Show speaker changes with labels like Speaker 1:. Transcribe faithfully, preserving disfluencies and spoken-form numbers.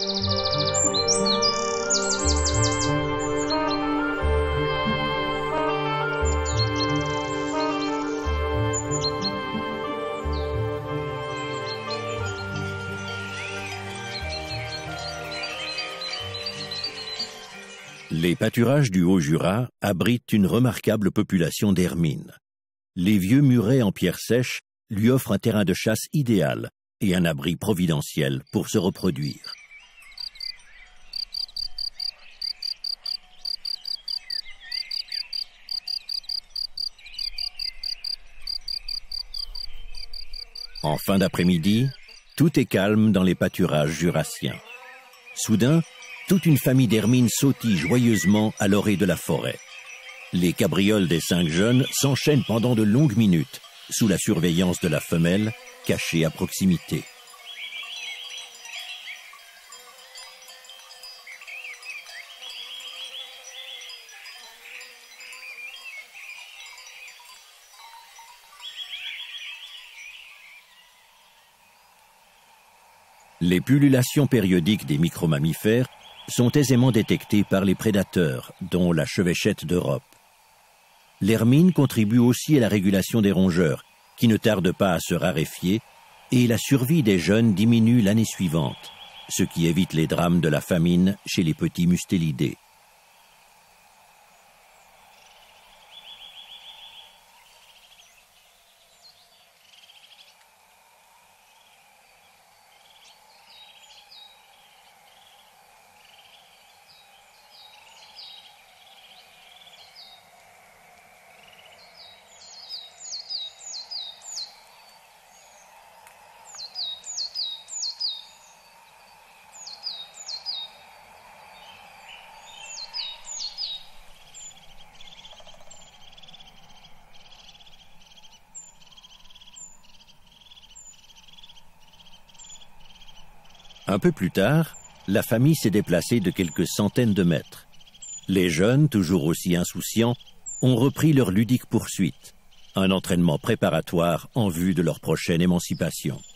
Speaker 1: Les pâturages du Haut-Jura abritent une remarquable population d'hermines. Les vieux murets en pierre sèche lui offrent un terrain de chasse idéal et un abri providentiel pour se reproduire. En fin d'après-midi, tout est calme dans les pâturages jurassiens. Soudain, toute une famille d'hermines sautille joyeusement à l'orée de la forêt. Les cabrioles des cinq jeunes s'enchaînent pendant de longues minutes, sous la surveillance de la femelle, cachée à proximité. Les pullulations périodiques des micromammifères sont aisément détectées par les prédateurs, dont la chevêchette d'Europe. L'hermine contribue aussi à la régulation des rongeurs, qui ne tardent pas à se raréfier, et la survie des jeunes diminue l'année suivante, ce qui évite les drames de la famine chez les petits mustélidés. Un peu plus tard, la famille s'est déplacée de quelques centaines de mètres. Les jeunes, toujours aussi insouciants, ont repris leur ludique poursuite, un entraînement préparatoire en vue de leur prochaine émancipation.